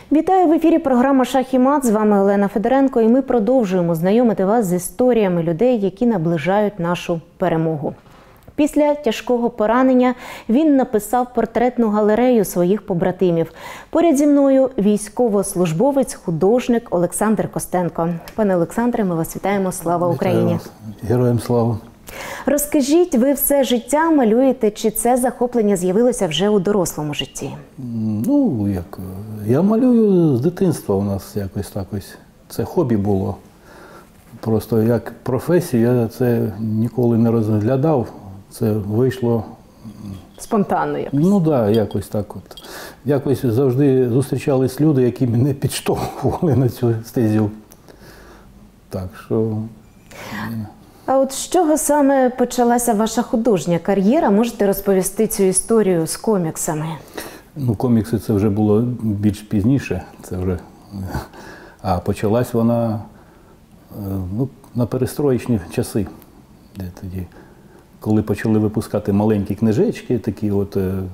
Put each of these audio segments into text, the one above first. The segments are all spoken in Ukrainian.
Вітаю в ефірі програма «Шах і мат». З вами Олена Федоренко, і ми продовжуємо знайомити вас з історіями людей, які наближають нашу перемогу. Після тяжкого поранення він написав портретну галерею своїх побратимів. Поряд зі мною військовослужбовець, художник Олександр Костенко. Пане Олександре, ми вас вітаємо. Слава Україні! Героям слава! Розкажіть, ви все життя малюєте, чи це захоплення з'явилося вже у дорослому житті? Ну, як, я малюю з дитинства, у нас якось так ось. Це хобі було. Просто як професію я це ніколи не розглядав. Це вийшло спонтанно якось? Ну так, якось так от. Якось завжди зустрічались люди, які мене підштовхували на цю стезю. Так що... А от з чого саме почалася ваша художня кар'єра? Можете розповісти цю історію з коміксами? Ну, комікси це вже було більш пізніше. Це вже... А почалась вона на перестроєчні часи. Де тоді, коли почали випускати маленькі книжечки, такі от,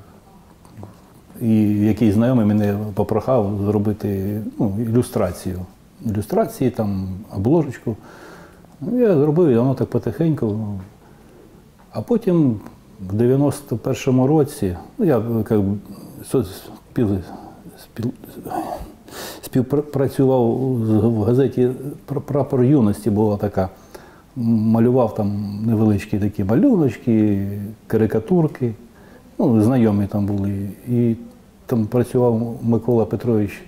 і якийсь знайомий мене попрохав зробити ілюстрацію. Ілюстрації, там, обложечку. Ну, я зробив, і воно так потихеньку. А потім в 91-му році, я співпрацював в газеті «Прапор юності», була така. Малював там невеличкі такі малюночки, карикатурки. Ну, знайомі там були. І там працював Микола Петрович.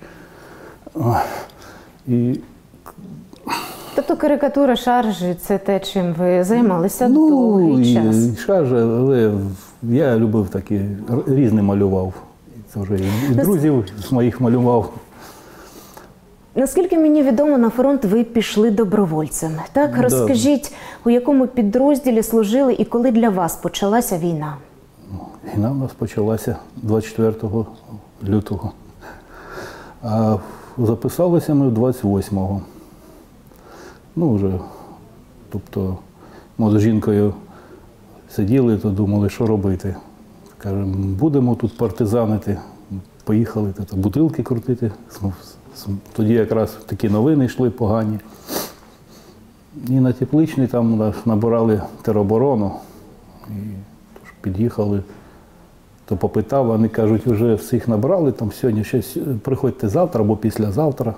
І... Тобто карикатура, шаржі – це те, чим ви займалися довгий час? Ну, і шаржі, але я любив такі, різне малював. Це вже і друзів моїх малював. Наскільки мені відомо, на фронт ви пішли добровольцем. Так, да. Розкажіть, у якому підрозділі служили і коли для вас почалася війна? Війна у нас почалася 24 лютого. А записалися ми 28-го. Ну, вже, тобто, ми з жінкою сиділи, то думали, що робити. Кажемо, будемо тут партизанити. Поїхали бутилки крутити. Тоді якраз такі новини йшли погані. І на Тепличній там набирали тероборону. І під'їхали, то попитав, вони кажуть, вже всіх набрали, там сьогодні щось, приходьте завтра або післязавтра.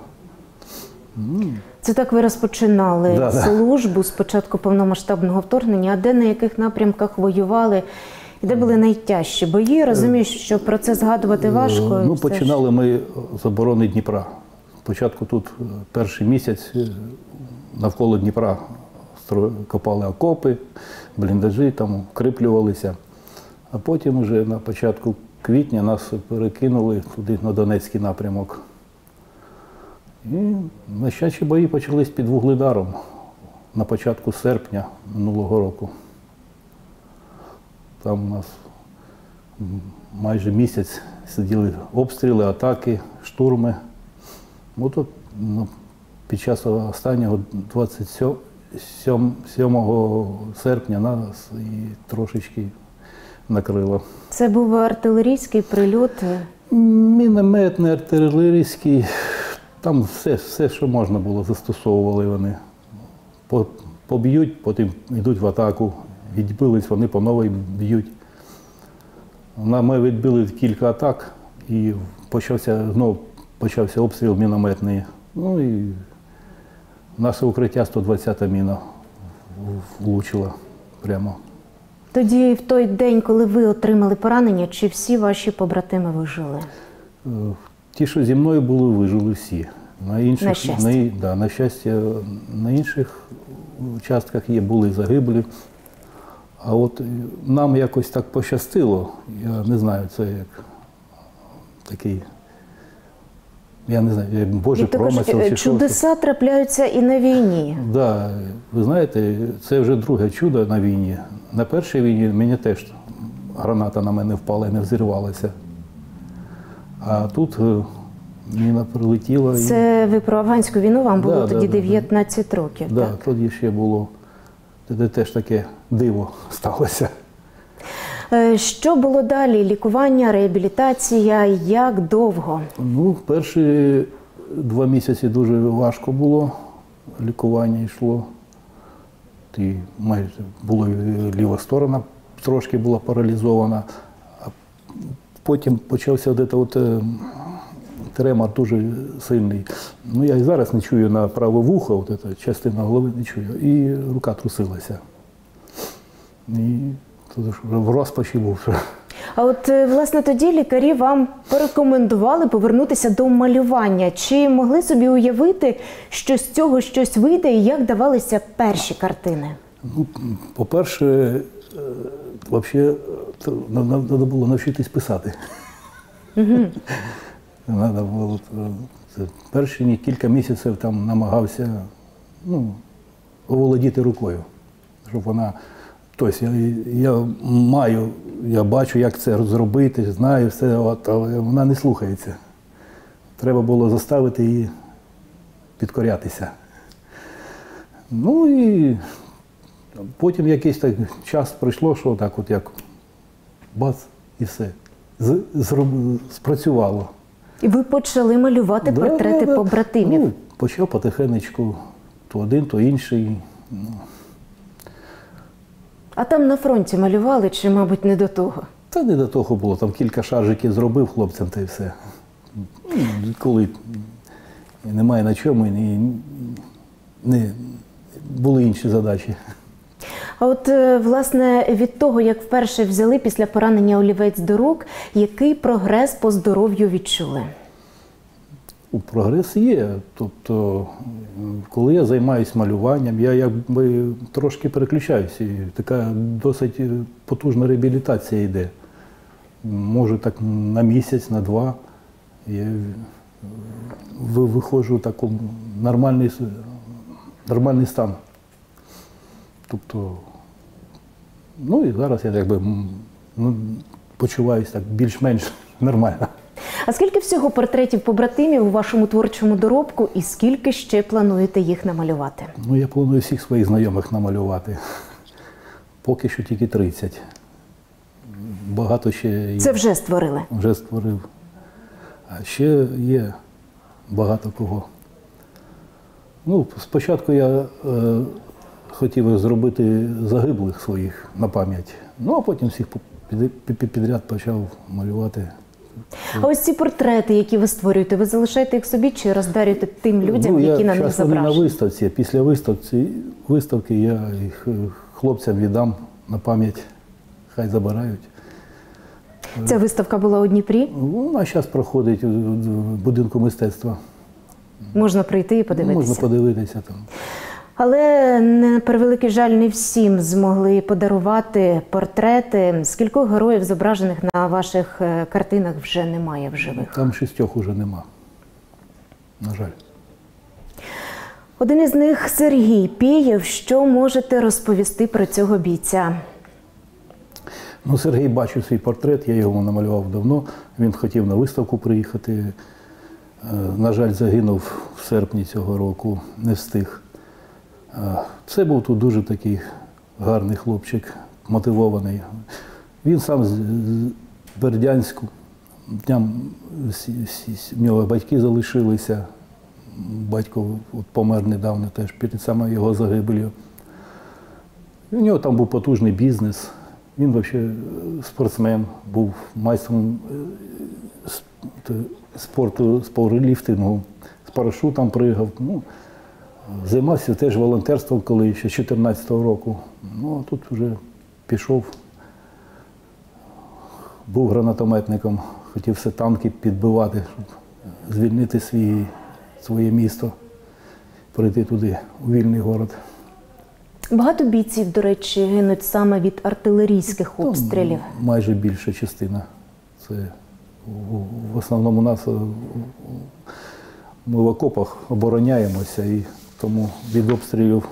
Це так ви розпочинали службу з початку повномасштабного вторгнення, а де, на яких напрямках воювали? І де були найтяжчі бої? Розумію, що про це згадувати важко. Ну, починали ми з оборони Дніпра. Спочатку тут перший місяць навколо Дніпра копали окопи, бліндажі, там укріплювалися. А потім вже на початку квітня нас перекинули туди на Донецький напрямок. І найщадші бої почались під Вугледаром на початку серпня минулого року. Там у нас майже місяць сиділи обстріли, атаки, штурми. От під час останнього 27 серпня нас і трошечки накрило. Це був артилерійський прильот? Мінометний, артилерійський. Там все, що можна було, застосовували вони. Поб'ють, потім йдуть в атаку. Відбились, вони по новій б'ють. Ми відбили кілька атак і знову почався обстріл мінометний. Ну і наше укриття 120-та міна влучила прямо. Тоді, в той день, коли ви отримали поранення, чи всі ваші побратими вижили? Ті, що зі мною були, вижили всі. На щастя? На щастя, на інших участках були загиблі. А от нам якось так пощастило, я не знаю, це як такий, я не знаю, Божий промисел чи чудеса трапляються і на війні. Так, да, ви знаєте, це вже друге чудо на війні. На першій війні мені теж граната на мене впала і не взірвалася. А тут міна прилетіла. Це ви про афганську війну, вам було тоді 19 років, так? Так, тоді ще було. Тоді теж таке диво сталося. Що було далі? Лікування, реабілітація, як довго? Ну, перші 2 місяці дуже важко було, лікування йшло. І майже була ліва сторона, трошки була паралізована. А потім почався тремор дуже сильний. Ну, я і зараз не чую на праве вухо, частина голови не чую, і рука трусилася. І тут в розпачі був. А от, власне, тоді лікарі вам порекомендували повернутися до малювання. Чи могли собі уявити, що з цього щось вийде і як давалися перші картини? Ну, по-перше, взагалі, треба було навчитись писати. Надо було, перші кілька місяців там намагався оволодіти рукою, щоб вона. Тобто я бачу, як це зробити, знаю все, але вона не слухається. Треба було заставити її підкорятися. Ну і потім якийсь так час пройшло, що так от як бац, і все. Спрацювало. І ви почали малювати портрети побратимів? Ну, почав потихенечку, то один, то інший. А там на фронті малювали, чи, мабуть, не до того? Та не до того було, там кілька шаржиків зробив хлопцям, та й все. Коли немає на чому, були інші задачі. А от, власне, від того, як вперше взяли після поранення олівець до рук, який прогрес по здоров'ю відчули? Прогрес є. Тобто, коли я займаюся малюванням, я якби трошки переключаюся. І така досить потужна реабілітація йде. Може так на місяць, на 2. Я виходжу в такий нормальний стан. Тобто, ну і зараз я якби почуваюся так більш-менш нормально. А скільки всього портретів побратимів у вашому творчому доробку і скільки ще плануєте їх намалювати? Ну, я планую всіх своїх знайомих намалювати. Поки що тільки 30. Багато ще є. Це вже створили? Вже створив. А ще є багато кого. Ну, спочатку я хотів зробити загиблих своїх на пам'ять. Ну, а потім всіх підряд почав малювати. А ось ці портрети, які ви створюєте, ви залишаєте їх собі чи роздарюєте тим людям, які на них зображені? Я на виставці. Після виставки я їх хлопцям віддам на пам'ять. Хай забирають. Ця виставка була у Дніпрі? Вона зараз проходить у будинку мистецтва. Можна прийти і подивитися? Можна подивитися там. Але, на превеликий жаль, не всім змогли подарувати портрети. Скількох героїв, зображених на ваших картинах, вже немає в живих? Там 6 уже нема, на жаль. Один із них – Сергій Пієв. Що можете розповісти про цього бійця? Ну, Сергій бачив свій портрет, я його намалював давно. Він хотів на виставку приїхати. На жаль, загинув в серпні цього року, не встиг. Це був тут дуже такий гарний хлопчик, мотивований. Він сам з Бердянську, в нього батьки залишилися, батько помер недавно теж, перед самою його загибелью. У нього там був потужний бізнес, він взагалі спортсмен, був майстром спорту, з пауерліфтингу, з парашутом пригав. Ну, займався теж волонтерством, коли ще з 2014 року. Ну, а тут вже пішов, був гранатометником, хотів все танки підбивати, щоб звільнити своє місто, прийти туди, у вільний город. Багато бійців, до речі, гинуть саме від артилерійських обстрілів? Майже більша частина. Це в основному нас, ми в окопах обороняємося, і тому від обстрілів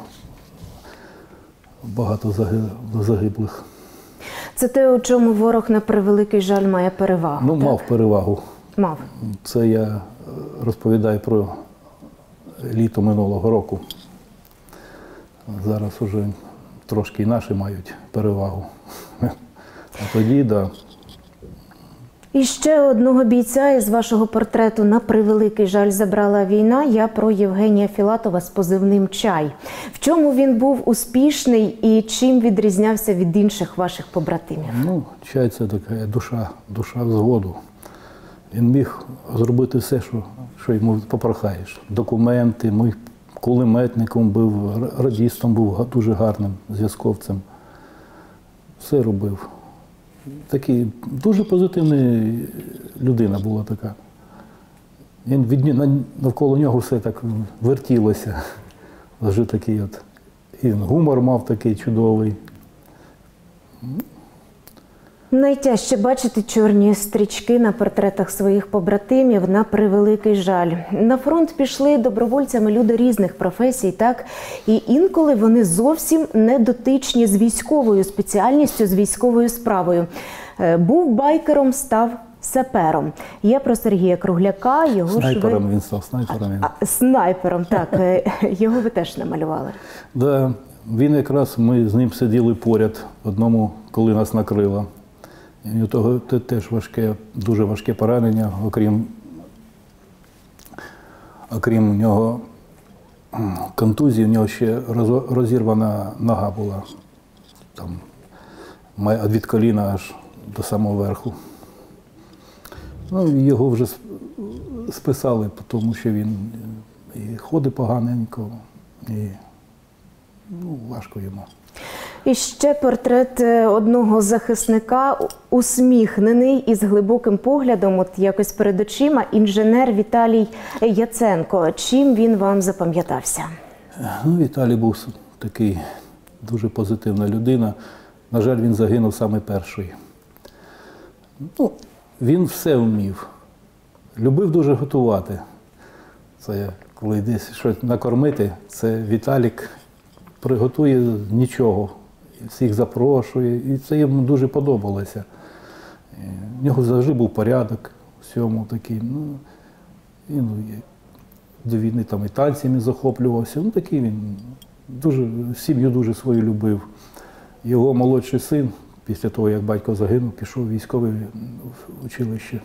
багато загиблих. Це те, у чому ворог, на превеликий жаль, має перевагу? Ну, так? Мав перевагу. Мав. Це я розповідаю про літо минулого року. Зараз вже трошки і наші мають перевагу. А тоді, да. І ще одного бійця із вашого портрету на превеликий жаль забрала війна. Я про Євгенія Філатова з позивним «Чай». В чому він був успішний і чим відрізнявся від інших ваших побратимів? Ну, Чай – це така душа взводу. Він міг зробити все, що йому попрохаєш. Документи, мій кулеметником був, радістом був, дуже гарним зв'язковцем. Все робив. Такий дуже позитивна людина була така. Навколо нього все так вертілося. Вже такий от. І гумор мав такий чудовий. Найтяжче бачити чорні стрічки на портретах своїх побратимів, на превеликий жаль. На фронт пішли добровольцями люди різних професій, так? І інколи вони зовсім не дотичні з військовою спеціальністю, з військовою справою. Був байкером, став сапером. Я про Сергія Кругляка, його снайпером він став, снайпером. Снайпером, так. Його ви теж намалювали. Да, він якраз, ми з ним сиділи поряд, одному, коли нас накрило. І у того теж дуже важке поранення, окрім нього контузії, у нього ще розірвана нога була. Там, від коліна аж до самого верху. Ну, його вже списали, тому що він і ходить поганенько, і важко йому. І ще портрет одного захисника, усміхнений із глибоким поглядом, от якось перед очима, інженер Віталій Яценко. Чим він вам запам'ятався? Віталій був такий дуже позитивна людина. На жаль, він загинув саме перший. Він все вмів. Любив дуже готувати. Це коли десь щось накормити, це Віталік приготує нічого. Всіх запрошує, і це йому дуже подобалося. У нього завжди був порядок у всьому такий. До війни там і танцями захоплювався. Такий він сім'ю дуже свою любив. Його молодший син, після того, як батько загинув, пішов в військове училище.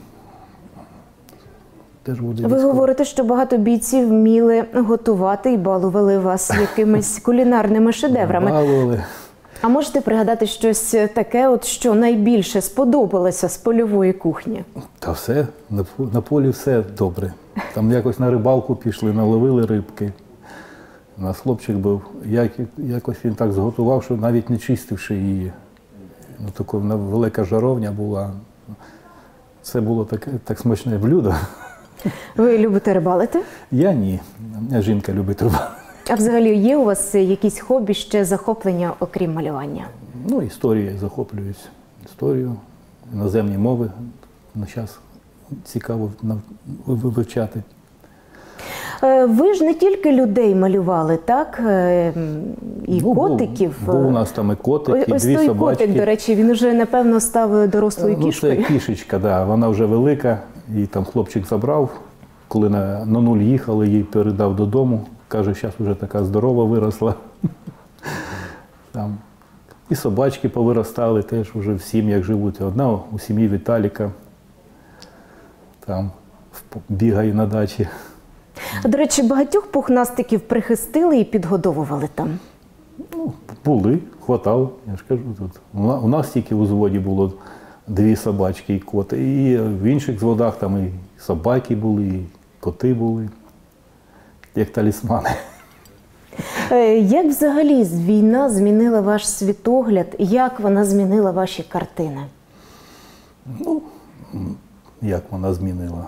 Ви говорите, що багато бійців вміли готувати і балували вас якимись кулінарними шедеврами. Балували. А можете пригадати щось таке, що найбільше сподобалося з польової кухні? Та все, на полі все добре. Там якось на рибалку пішли, наловили рибки. У нас хлопчик був, якось він так зготував, що навіть не чистивши її. Така велика жаровня була. Це було так смачне блюдо. Ви любите рибалити? Я ні. Мене жінка любить рибалити. А взагалі є у вас якісь хобі, ще захоплення, окрім малювання? Історією захоплююсь. Історію, іноземні мови. На час цікаво вивчати. Ви ж не тільки людей малювали, так? І котиків. Був у нас там і котик, і дві собачки. Ось той котик, до речі, він вже, напевно, став дорослою кішкою. Це кішечка, да. Вона вже велика. Її там хлопчик забрав. Коли на нуль їхали, її передав додому. Каже, зараз вже така здорова виросла. Там. І собачки повиростали теж вже в сім'ях живуть. Одна у сім'ї Віталіка. Там бігає на дачі. До речі, багатьох пухнастиків прихистили і підгодовували там? Були, хватало. Я ж кажу, тут. У нас тільки у зводі було 2 собачки і коти. І в інших зводах там і собаки були, і коти були, як талісмани. Як взагалі війна змінила ваш світогляд? Як вона змінила ваші картини? Як вона змінила?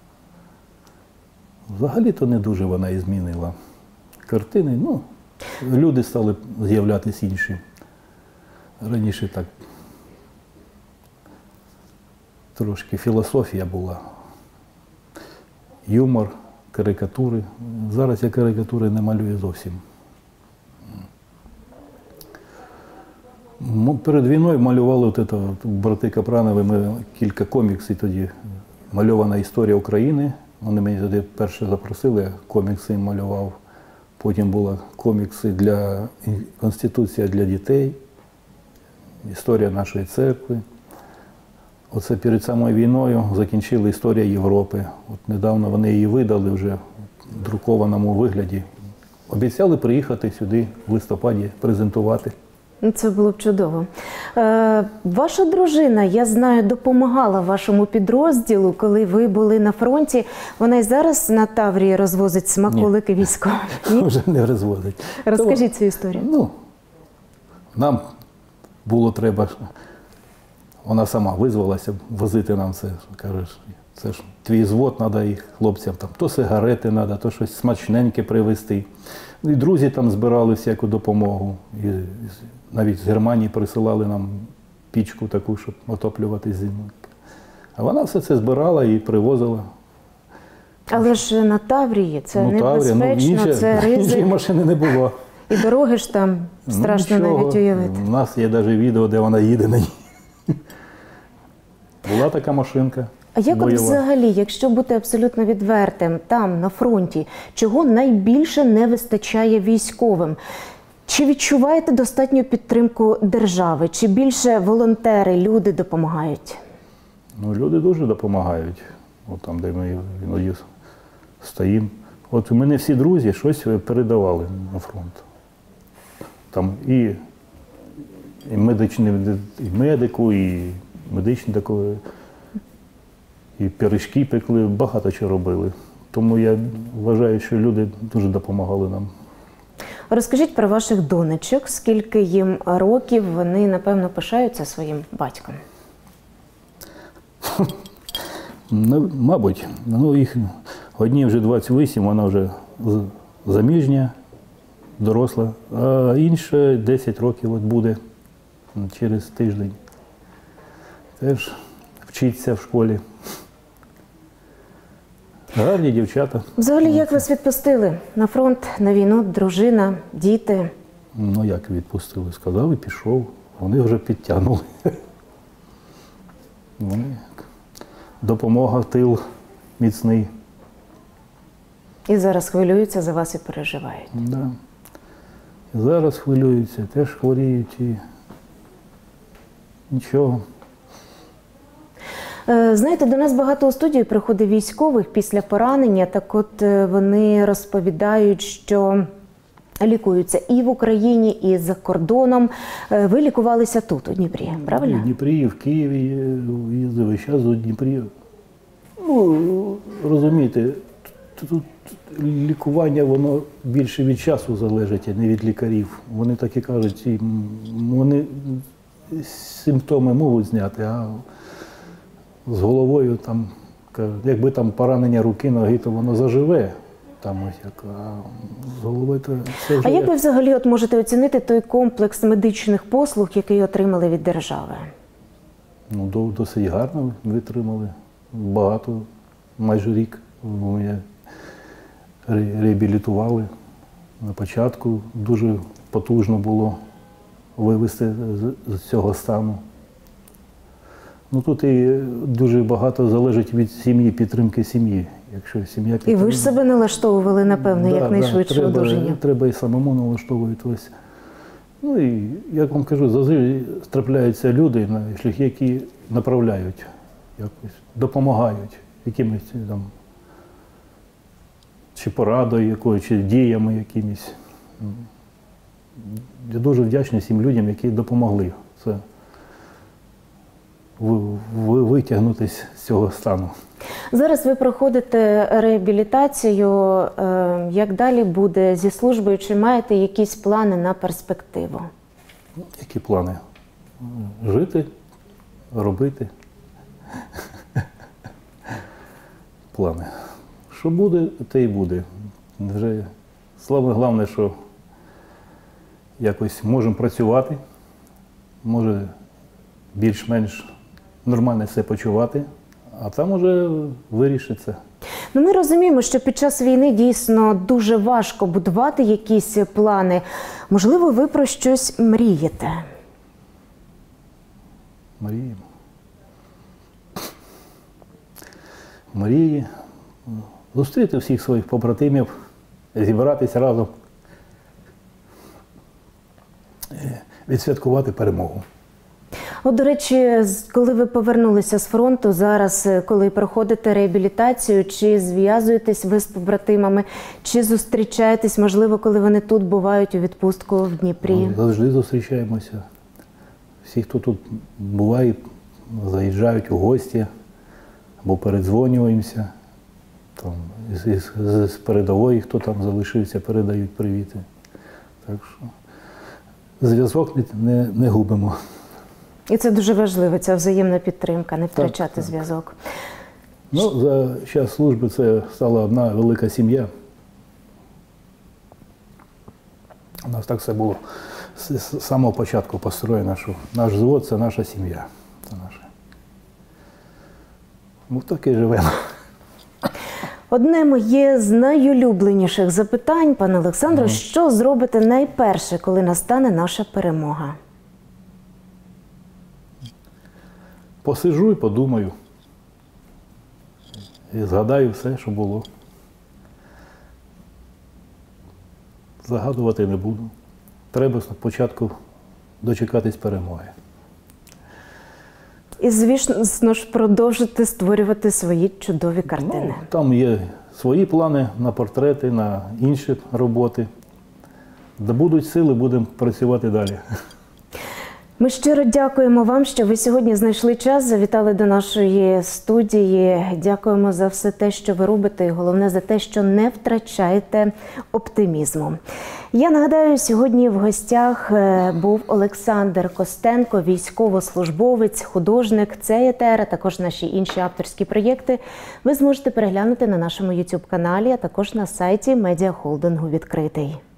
Взагалі-то не дуже вона і змінила. Картини, люди стали з'являтися інші. Раніше так трошки філософія була. Юмор, карикатури. Зараз я карикатури не малюю зовсім. Перед війною малювали брати Капранови, ми кілька коміксів тоді. Мальована історія України. Вони мене тоді перше запросили, я комікси їм малював. Потім були комікси для Конституція для дітей, історія нашої церкви. Оце перед самою війною закінчили «Історія Європи». От недавно вони її видали вже в друкованому вигляді. Обіцяли приїхати сюди в листопаді, презентувати. Це було б чудово. Ваша дружина, я знаю, допомагала вашому підрозділу, коли ви були на фронті. Вона і зараз на Таврії розвозить смаколики військові. Ні? Вже не розвозить. Розкажіть цю історію. Ну, нам було треба, вона сама визвалася возити нам це. Кажеш, це ж твій звод, треба їх хлопцям, там, то сигарети треба, то щось смачненьке привезти. І друзі там збирали всяку допомогу. І навіть з Германії присилали нам пічку таку, щоб отоплювати зиму. А вона все це збирала і привозила. Але ж на Таврії це Таврія, небезпечно, це іншої ризик. машини не було. І дороги ж там страшно навіть уявити. У нас є навіть відео, де вона їде на ній. Була така машинка. А як от бойова. взагалі, якщо бути абсолютно відвертим, там, на фронті, чого найбільше не вистачає військовим? Чи відчуваєте достатню підтримку держави? Чи більше волонтери, люди допомагають? Ну, люди дуже допомагають. От там, де ми іноді стоїмо. От у мене всі друзі щось передавали на фронт. Там і медику, і медичні такої, і пиріжки пекли, багато чого робили. Тому я вважаю, що люди дуже допомагали нам. Розкажіть про ваших донечок, скільки їм років, вони, напевно, пишаються своїм батьком. Ну, мабуть, їх одній вже 28, вона вже заміжня, доросла, а інша 10 років от буде через тиждень. Теж вчиться в школі. Гарні дівчата. Взагалі, як вас відпустили на фронт, на війну, дружина, діти? Ну, як відпустили? Сказав і пішов. Вони вже підтягнули. Вони допомога в тил міцний. І зараз хвилюються за вас і переживають. Да. Зараз хвилюються, теж хворіють і нічого. Знаєте, до нас багато у студію приходить військових після поранення, так от вони розповідають, що лікуються і в Україні, і за кордоном. Ви лікувалися тут, у Дніпрі, правильно? І в Дніпрі, і в Києві їздив, і зараз у Дніпрі. Ну, розумієте, тут лікування, воно більше від часу залежить, а не від лікарів. Вони так і кажуть, вони симптоми можуть зняти, а з головою там, якби там поранення руки, ноги, то воно заживе. Там ось як, а з головою то все вже... А як ви взагалі от можете оцінити той комплекс медичних послуг, який отримали від держави? Ну, досить гарно витримали. Багато, майже рік мене реабілітували. На початку дуже потужно було вивести з цього стану. Ну, тут і дуже багато залежить від сім'ї, підтримки сім'ї. Якщо сім'я І ви ж себе налаштовували, напевно, якнайшвидше одужання. Треба і самому налаштовуватися. Ну і, як вам кажу, завжди трапляються люди на шляхи, які направляють, якось, допомагають якимось там, чи порадою якою, чи діями якимись. Я дуже вдячний всім людям, які допомогли це витягнутися з цього стану. Зараз ви проходите реабілітацію. Як далі буде зі службою? Чи маєте якісь плани на перспективу? Які плани? Жити, робити. Плани. Що буде, те й буде. Вже саме головне, що якось можемо працювати, може більш-менш нормально все почувати, а там уже вирішиться. Ну, ми розуміємо, що під час війни дійсно дуже важко будувати якісь плани. Можливо, ви про щось мрієте? Мріємо. Мрії. Зустріти всіх своїх побратимів, зібратися разом, відсвяткувати перемогу. От, до речі, коли ви повернулися з фронту, зараз, коли проходите реабілітацію, чи зв'язуєтесь ви з побратимами, чи зустрічаєтесь, можливо, коли вони тут бувають у відпустку в Дніпрі? Ми завжди зустрічаємося. Всі, хто тут буває, заїжджають у гості або передзвонюємося. Там, з передової, хто там залишився, передають привіти. Так що зв'язок не губимо. І це дуже важливо, ця взаємна підтримка, не втрачати зв'язок. Ну, за час служби це стала одна велика сім'я. У нас так все було з самого початку построєно, що наш взвод – це наша сім'я. Це наша. Ну, так і живемо. Одне моє з найулюбленіших запитань, пане Олександре, що зробите найперше, коли настане наша перемога? Посиджу і подумаю. І згадаю все, що було. Загадувати не буду. Треба спочатку дочекатись перемоги. І, звісно ж, продовжити створювати свої чудові картини. Ну, там є свої плани на портрети, на інші роботи. Де будуть сили, будемо працювати далі. Ми щиро дякуємо вам, що ви сьогодні знайшли час, завітали до нашої студії. Дякуємо за все те, що ви робите, і головне за те, що не втрачаєте оптимізму. Я нагадаю, сьогодні в гостях був Олександр Костенко, військовослужбовець, художник. Цей етер, а також наші інші авторські проєкти ви зможете переглянути на нашому YouTube-каналі, а також на сайті медіахолдингу «Відкритий».